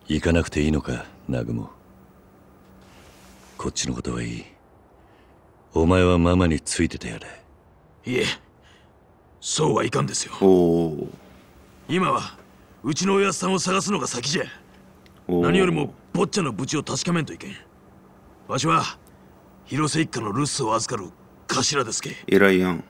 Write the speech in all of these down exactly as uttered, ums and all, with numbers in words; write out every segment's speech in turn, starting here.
行かなくていいのか、南雲。こっちのことはいい。お前はママについててやれ。 いえ、そうはいかんですよ。 おお。 今はうちのおやっさんを探すのが先じゃ。何よりも坊ちゃんの無事を確かめんといけん。わしは広瀬一家の留守を預かる頭ですけ。 偉いやん。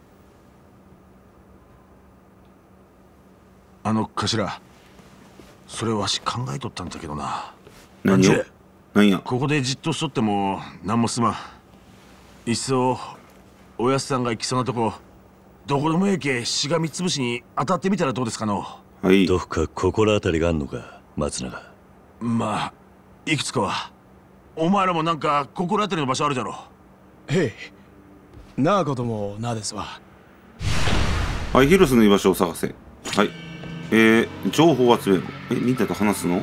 あの頭、それわし考えとったんだけどな。 何を何や。 ここでじっとしとっても何もすまん。いっそおやっさんが行きそうなとこどこでもええけしがみつぶしに当たってみたらどうですかの。 はい。 どっか心当たりがあんのか、松永。 まあいくつかは。お前らもなんか心当たりの場所あるじゃろ。 へい、なあこともなあですわ。 はい、広瀬の居場所を探せ。はい。えー、情報を集める。え、みんなと話すの？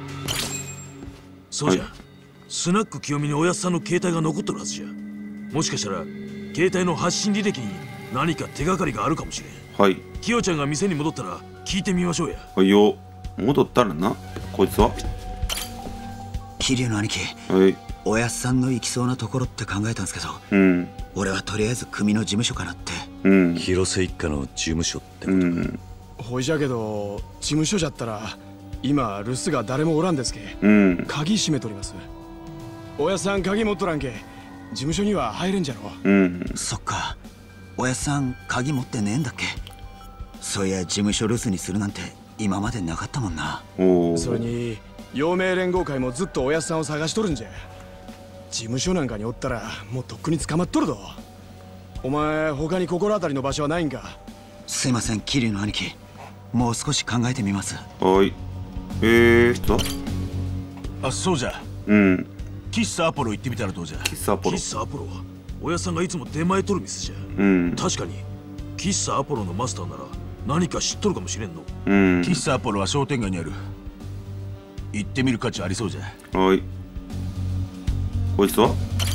そうじゃ、 はい、 スナック清美におやっさんの携帯が残っとるはずじゃ。もしかしたら携帯の発信履歴に何か手がかりがあるかもしれん。 はい。 キヨちゃんが店に戻ったら聞いてみましょうや。 はいよ。戻ったらな。こいつは桐生の兄貴、 はい。 おやっさんの行きそうなところって考えたんですけど、 うん。 俺はとりあえず組の事務所かなって。 うん。 広瀬一家の事務所ってことか。 うん。 ほいじゃけど事務所じゃったら今留守が誰もおらんですけ。 うん。 鍵閉めとります。おやっさん鍵持っとらんけ事務所には入れんじゃろ。 うん。 そっか、おやっさん鍵持ってねえんだっけ。そういや事務所留守にするなんて今までなかったもんな。 おお。 それに陽明連合会もずっとおやっさんを探しとるんじゃ。事務所なんかにおったらもうとっくに捕まっとるぞ。お前他に心当たりの場所はないんか。 すいません桐生の兄貴、もう少し考えてみます。 はい。えーと。 あ、そうじゃ。 うん。 喫茶アポロ行ってみたらどうじゃ。 喫茶アポロ。 喫茶アポロはおやっさんがいつも出前取る店じゃ。 うん。 確かに喫茶アポロのマスターなら何か知っとるかもしれんの。 うん。 喫茶アポロは商店街にある。行ってみる価値ありそうじゃ。 はい。こいつは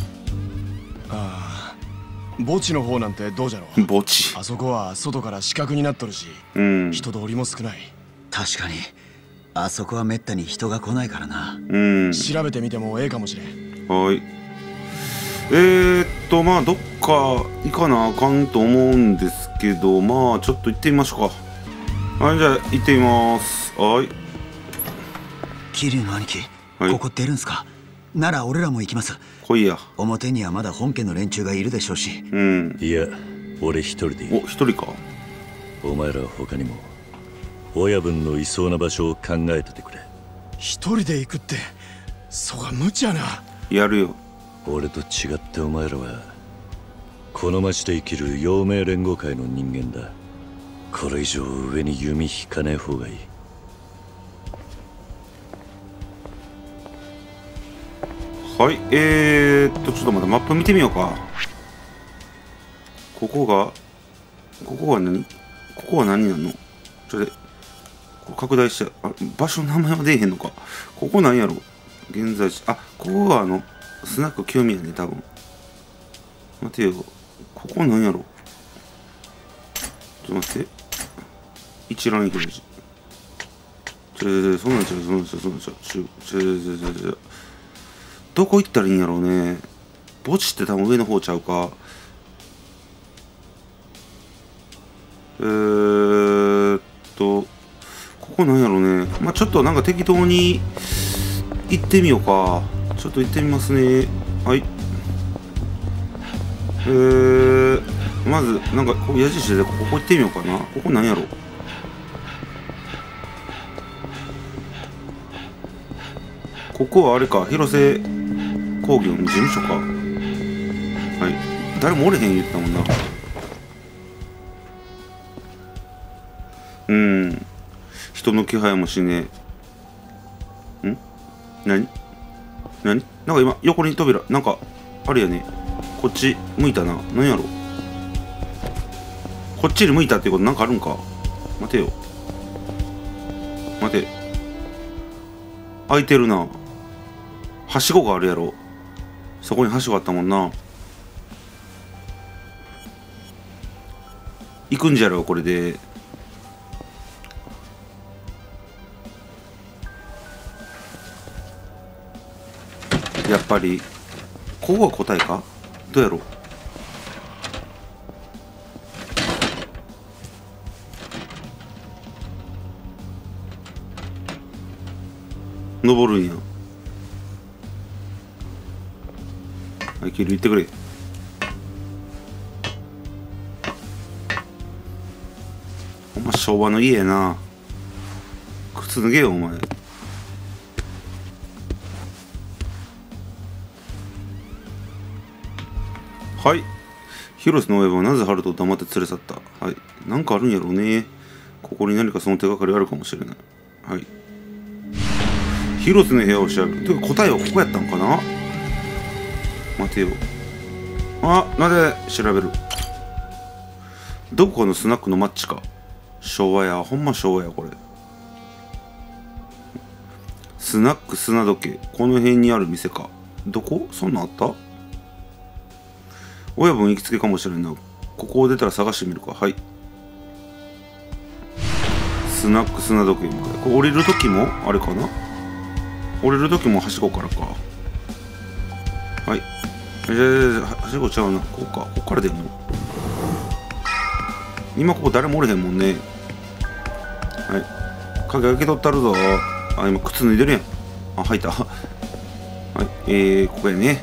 ああ、墓地の方なんてどうじゃろ。 墓地。 あそこは外から死角になっとるし、 うん。 人通りも少ない。 確かにあそこはめったに人が来ないからな。 うん。 調べてみてもええかもしれん。 はい。えー、っとまあどっか行かなあかんと思うんですけど、まあちょっと行ってみましょうか。はい、じゃあ行ってみます。はい。 桐生の兄貴、 はい、 ここ出るんすか。なら俺らも行きます。 来いや。 表にはまだ本家の連中がいるでしょうし。 うん。 いや、俺一人でいい。 お、一人か。 お前らは他にも親分のいそうな場所を考えててくれ。 一人で行くってそが無茶な。 やるよ。 俺と違ってお前らはこの町で生きる陽明連合会の人間だ。これ以上上に弓引かねえ方がいい。 はい、えーっとちょっとまたマップ見てみようか。ここがここは何ここは何なの。ちょっとこれ拡大して、あ、場所の名前は出えへんのか。ここなんやろ。現在地、あ、ここがあのスナック清美やね、多分。待てよ、ここなんやろ。ちょっと待って、一覧表示。ちょ、そんなんちゃう、そんなんちゃう、そんなんちゃう、ちょ、ちょ、ちょ、ちょ、ちょ、どこ行ったらいいんやろうね。墓地って多分上の方ちゃうか。えーっと、ここなんやろうね。まあちょっとなんか適当に行ってみようか。ちょっと行ってみますね。はい。えー、まず、なんか、ここ矢印でここ行ってみようかな。ここなんやろ。ここはあれか、広瀬工業の事務所か。はい。誰もおれへん言ったもんな。うん。人の気配もしねえ。ん何何なんか今、横に扉、なんか、あれやね。こっち向いたな。何やろ。こっちに向いたってことなんかあるんか。待てよ。待て。開いてるな。はしごがあるやろ。そこにはしごあったもんな。行くんじゃろ、これで。 やっぱりここが答えか、どうやろう。登るんや。はい、キル行ってくれ。ほんま昭和の家やな。靴脱げよお前。はい。広瀬の親分はなぜハルトを黙って連れ去った。はい。なんかあるんやろうね。ここに何かその手がかりあるかもしれない。はい。広瀬の部屋を調べる。てか答えはここやったんかな。待てよ。あ、なぜ調べる。どこかのスナックのマッチか。昭和や。ほんま昭和やこれ。スナック砂時計。この辺にある店か。どこ？そんなんあった？親分行きつけかもしれんな。ここを出たら探してみるか。はい。スナック砂時計向かい。これ降りるときもあれかな。降りるときもはしごからか。はい。じゃあ、はしごちゃうな。ここか。ここから出るの。今ここ誰もおれへんもんね。はい。鍵開けとったるぞ。あ、今靴脱いでるやん。あ、入った。はい。えー、ここやね。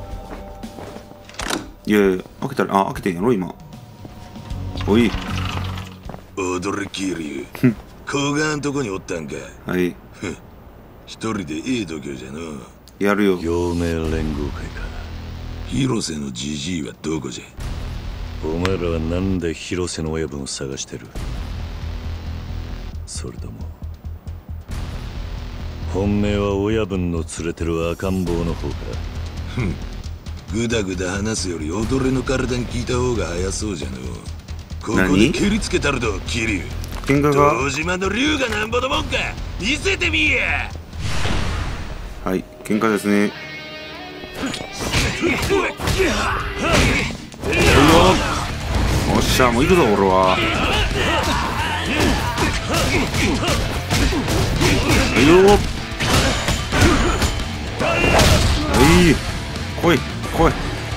いやいや、開けたら、あ、開けてんやろ、今。おい。 驚きリュウ。小川んとこにおったんか。 はい。 一人でええ度胸じゃの。 やるよ。 陽明連合会か。 広瀬のじじいはどこじゃ。 お前らはなんで広瀬の親分を探してる。それとも本命は親分の連れてる赤ん坊の方か。 ふん、ぐだぐだ話すより踊れの体に聞いた方が早そうじゃの。ここで蹴りつけたるど、桐生。 喧嘩が堂島の竜がなんぼのもんか見せてみや。 はい、喧嘩ですね。おっしゃ、もう行くぞ俺は。いいよ。はい、来い来い。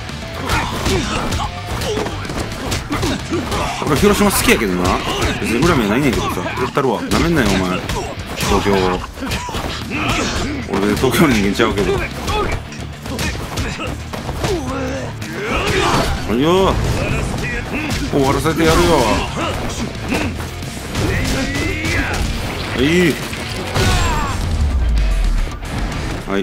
俺広島好きやけどな。別に恨みはないねんけどさ。言ったるわ。なめんなよお前。東京。俺で東京の人間ちゃうけど。いいよ。終わらせてやるよ。はいはい。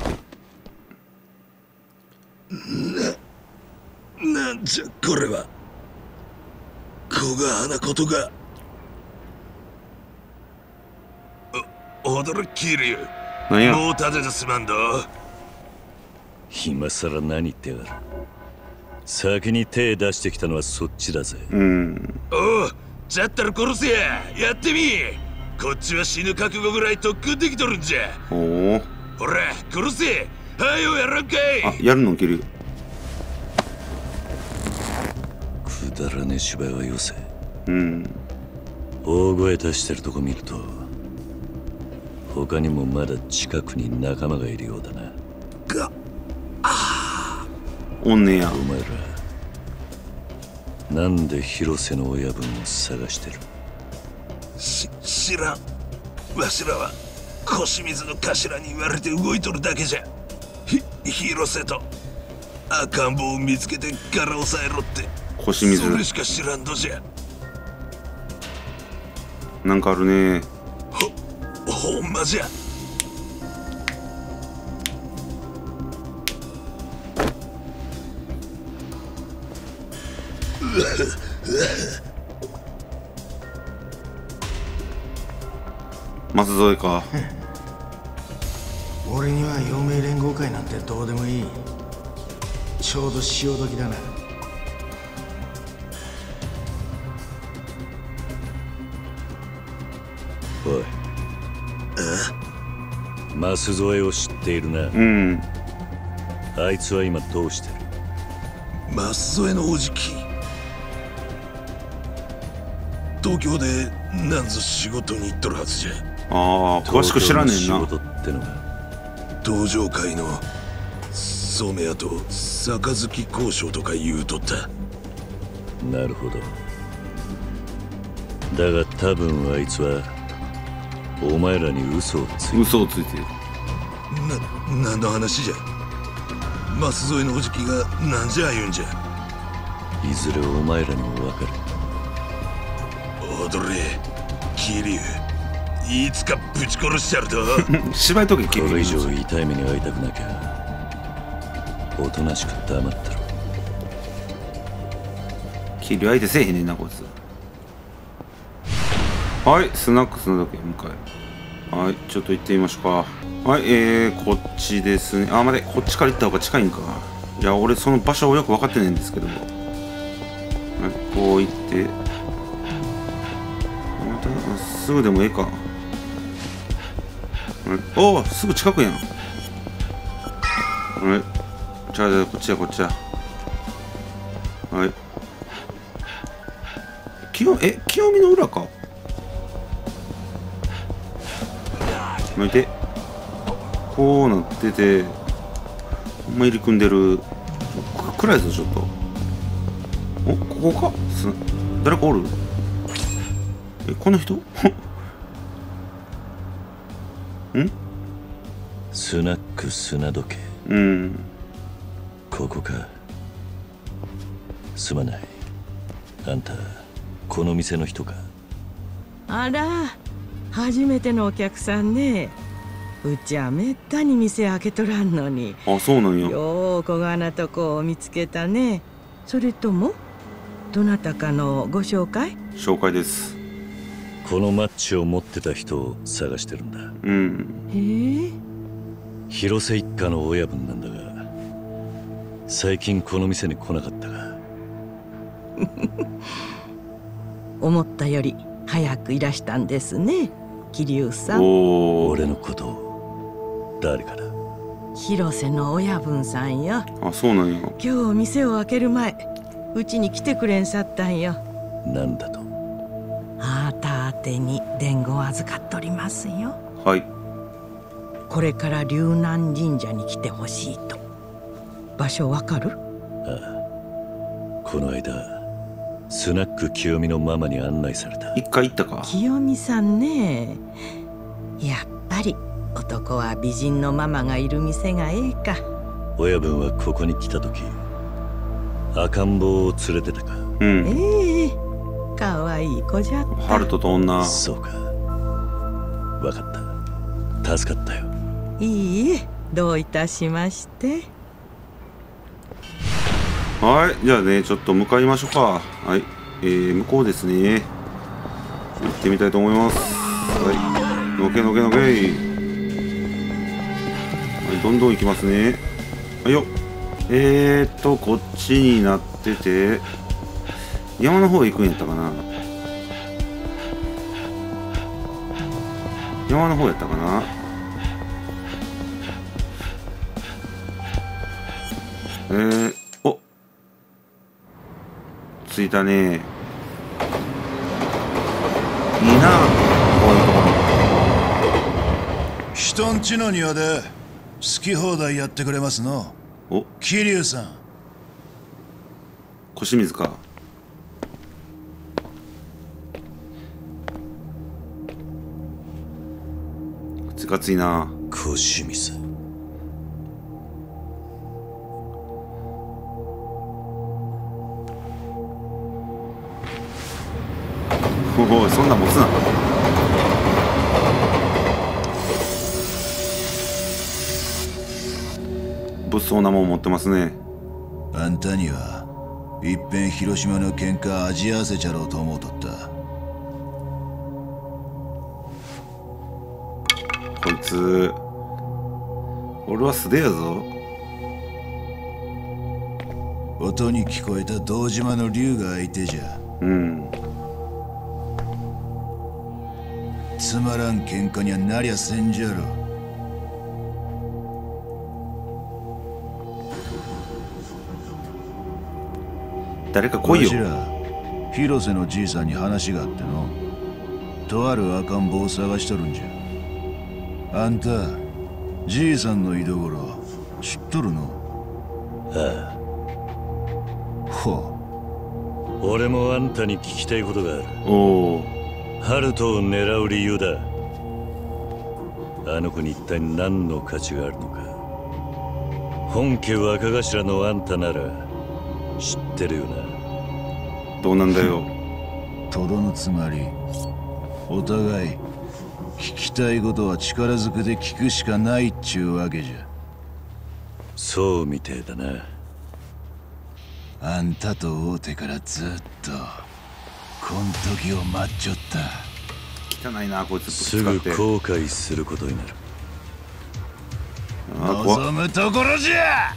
な、なんじゃこれは。小川なことが。お、驚きるよ。 なんや。 もう立ててすまんど。 今さら何言ってやがる。先に手出してきたのはそっちだぜ。 うん。 おう、じゃったら殺せや。やってみ。こっちは死ぬ覚悟ぐらい特訓できとるんじゃ。 おお。 ほら、殺せ。はよやらんかい。 あ、やるの切る。 くだらねえ芝居はよせ。 うん。 大声出してるとこ見ると他にもまだ近くに仲間がいるようだな。 が、あおんねや。 お前らなんで広瀬の親分を探してる。 し、知らん。わしらは腰水の頭に言われて動いとるだけじゃ。ひ、広瀬と赤ん坊を見つけて柄押さえろって腰水。 それしか知らんどじゃ。 なんかあるね。 ほ、ほんまじゃ。 松添か。 俺には陽明連合会なんてどうでもいい。ちょうど潮時だな。 おい、舛添を知っているな。 うん。 あいつは今どうしてる。 舛添のおじき、東京でなんぞ仕事に行っとるはずじゃ。 ああ、詳しく知らねえな。 仕事ってのが東上会の染屋と杯交渉とか言うとった。 なるほど。だが多分あいつはお前らに嘘をついて嘘をついている。 な、何の話じゃ。舛添のおじきが何じゃ言うんじゃ。 いずれお前らにも分かる。 踊れ桐生、いつかぶち殺しちゃると。 芝居とけ。 これ以上痛い目に遭いたくなきゃおとなしく黙ってろ。 桐生相手せえへんねんなこいつ。はい、スナック砂時計向かい。はい、ちょっと行ってみましょうか。はい、えー、こっちですね。あ、待て、こっちから行った方が近いんか。いや、俺その場所をよく分かってないんですけど。はい、こう行って。また、すぐでもええか。はい、おお、すぐ近くやん。はい、じゃあ、じゃあこっちや、こっちや。はい。清、え、清美の裏か。巻いてこうなっててほんま入り組んでる。暗いぞちょっと。お、ここか。す誰かおる。え、この人んスナック砂時計。 うん、 ここか。すまない。あんたこの店の人か。 あら、初めてのお客さんね。うちはめったに店開けとらんのに。 あ、そうなんや。 よう小がなとこを見つけたね。それともどなたかのご紹介？ 紹介です。 このマッチを持ってた人を探してるんだ。 うん。 へえ。 広瀬一家の親分なんだが、最近この店に来なかったが。 思ったより早くいらしたんですね、桐生さん。 お俺のことを誰かな。 広瀬の親分さんよ。 あ、そうなんや。 今日店を開ける前、うちに来てくれんさったんよ。 なんだと。 あーた宛てに伝言預かっとりますよ。 はい。 これから龍南神社に来てほしいと。場所わかる？ ああ、この間スナック清美のママに案内された。 一回行ったか。 清美さんね。やっぱり男は美人のママがいる店がええか。 親分はここに来た時赤ん坊を連れてたか。 うん。 ええ、かわいい子じゃった。 ハルトと女。 そうか、わかった。助かったよ。 いいえ、どういたしまして。 はい、じゃあね、ちょっと向かいましょうか。はい、えー、向こうですね。行ってみたいと思います。はい、のけのけのけい。はい、どんどん行きますね。はいよ。えーっと、こっちになってて、山の方行くんやったかな。山の方やったかな。えー、お着いたね。いいな、こういうところ。 人んちの庭で好き放題やってくれますの。 お、 桐生さん。 小清水か。つかついな。 小清水。 おい、そんなん持つな。物騒なもん持ってますね。 あんたにはいっぺん広島の喧嘩味合わせちゃろうと思うとった。 こいつ俺は素手やぞ。 音に聞こえた堂島の竜が相手じゃ。 うん。 つまらん喧嘩にはなりゃせんじゃろ。 誰か来いよ。 わしら広瀬のじいさんに話があっての、とある赤ん坊を探しとるんじゃ。あんたじいさんの居所知っとるの？ ああ。 ほう。俺もあんたに聞きたいことがある。 おお。 ハルトを狙う理由だ。あの子に一体何の価値があるのか。本家若頭のあんたなら知ってるよな。 どうなんだよ。 とどのつまり、お互い聞きたいことは力ずくで聞くしかないっちゅうわけじゃ。 そうみてえだな。 あんたと会うてからずっとこん時を待っちょった。 汚いなこいつ。 すぐ後悔することになる。 望むところじゃ。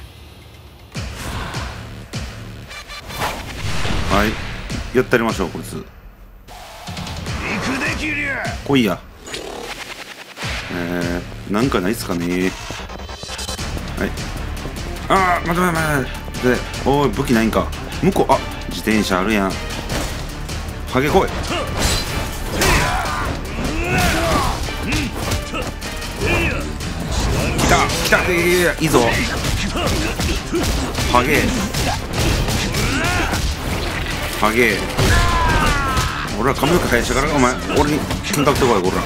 はい、やってやりましょうこいつ。 行くできりゃ。 来いや。えー、なんかないっすかね。はい。ああ、待て待て待て。で、おい武器ないんか。向こう、あ、自転車あるやん。ハゲ来い。来た来た、いやいやいいぞ。ハゲハゲ。俺は髪の毛生やしたからお前俺に喧嘩売ってこい。こら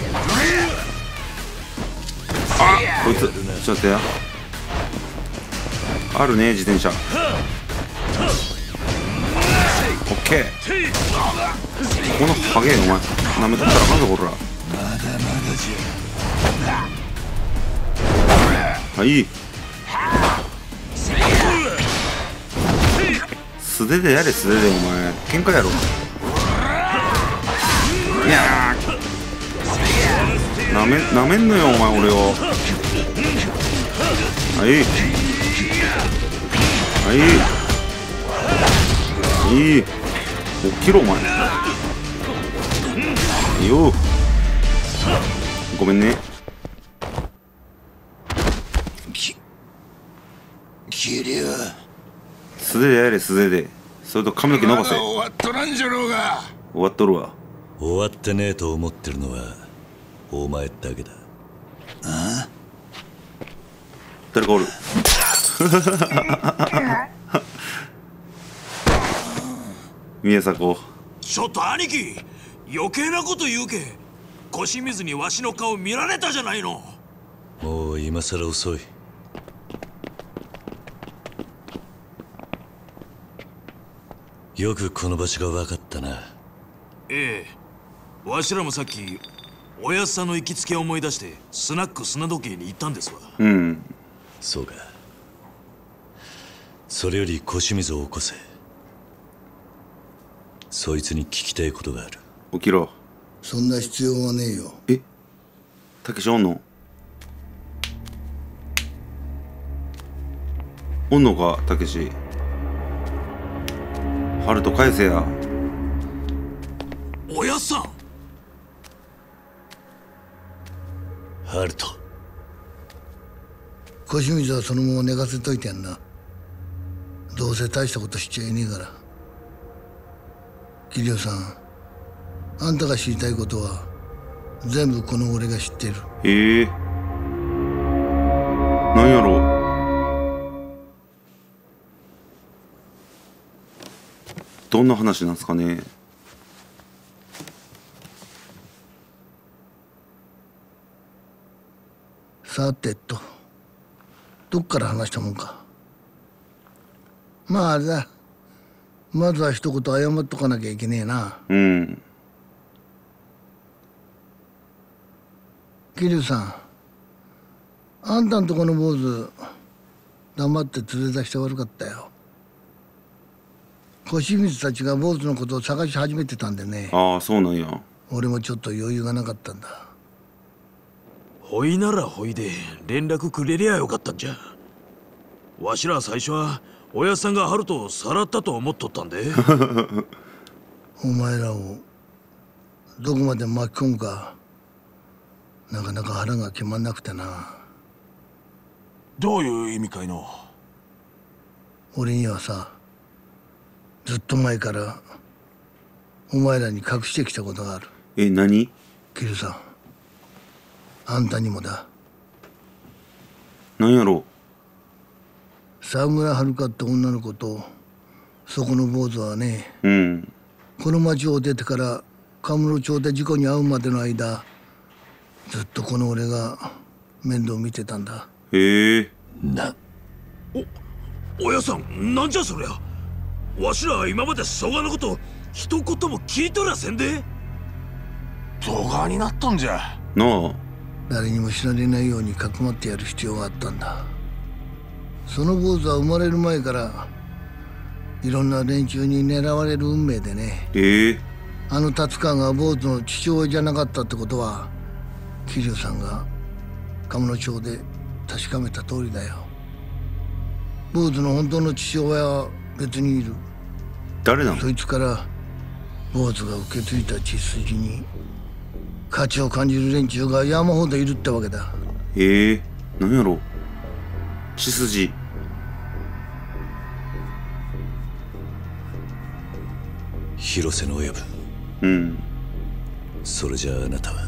あこいつちょっと待ってや。あるね自転車。オッケー。このハゲお前なめとったらあかんぞこら。はい素手でやれ素手でお前喧嘩やろ。いやーなめなめんのよお前俺を。はいはいいい起きろお前。いいよごめんね。 キリュウ素手でやれ素手で。それと髪の毛伸ばせ。 終わっとらんじゃろうが。 終わっとるわ。 終わってねえと思ってるのはお前だけだ。 ああ誰かおる。宮迫。 ちょっと兄貴余計なこと言うけ。腰水にわしの顔見られたじゃないの。 もう今さら遅い。よくこの場所が分かったな。 ええ、わしらもさっきおやっさんの行きつけを思い出してスナック砂時計に行ったんですわ。 うん。 そうか。それより腰水を起こせ。そいつに聞きたいことがある。 起きろ。 そんな必要はねえよ。 えたけしおんのおんのかたけし。ハルト返せや。 おやっさん。 ハルト腰水はそのまま寝かせといてやんな。どうせ大したことしちゃいねえから。桐生さん、あんたが知りたいことは全部この俺が知ってる。 ええなんやろう。どんな話なんすかね。 さてと、どっから話したもんか。まああれだ、まずは一言謝っとかなきゃいけねえな。 うん。 桐生さん、あんたんとこの坊主黙って連れ出して悪かったよ。腰水たちが坊主のことを探し始めてたんでね。 ああそうなんや。 俺もちょっと余裕がなかったんだ。 ほいならほいで連絡くれりゃよかったんじゃ。わしら最初はおやっさんがハルトをさらったと思っとったんで。 お前らをどこまで巻き込むかなかなか腹が決まんなくてな。 どういう意味かいの。 俺にはさ、ずっと前からお前らに隠してきたことがある。 え何。 キルさん、あんたにもだ。 なんやろう。 沢村遥って女の子とそこの坊主はね、 うん、 この町を出てからカムロ町で事故に遭うまでの間ずっとこの俺が面倒見てたんだ。 へえ。 なお親さん、なんじゃそりゃ。わしら今まで蘇我のこと一言も聞いとらせんで。 動画になっとんじゃなあ。 誰にも知られないようにかくまってやる必要があったんだ。その坊主は生まれる前からいろんな連中に狙われる運命でね。 ええ。 あの達川が坊主の父親じゃなかったってことは桐生さんが鴨野町で確かめた通りだよ。坊主の本当の父親は別にいる。 誰なの？ そいつから坊主が受け継いだ血筋に価値を感じる連中が山ほどいるってわけだ。 ええ、何やろ。血筋。 広瀬の親分。 うん。 それじゃああなたは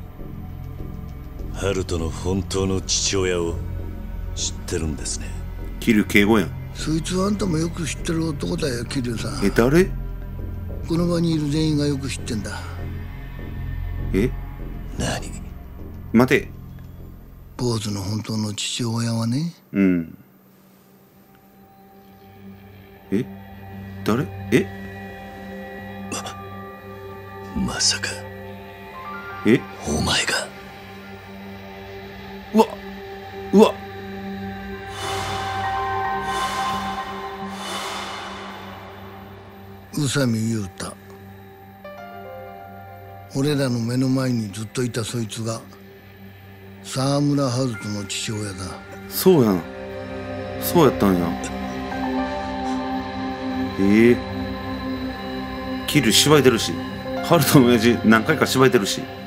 春人の本当の父親を知ってるんですね。 桐生敬吾やん。 そいつはあんたもよく知ってる男だよ、桐生さん。 え、誰？ この場にいる全員がよく知ってんだ。 え？ 何？ 待て。 坊主の本当の父親はね。 うん。え？誰？え？ まさかえ？ お前が。 うわうわ宇佐美雄太。俺らの目の前にずっといたそいつが沢村春人の父親だ。 そうやな。そうやったんや。ええ。桐生芝居出るし、春人の親父何回か芝居出るし。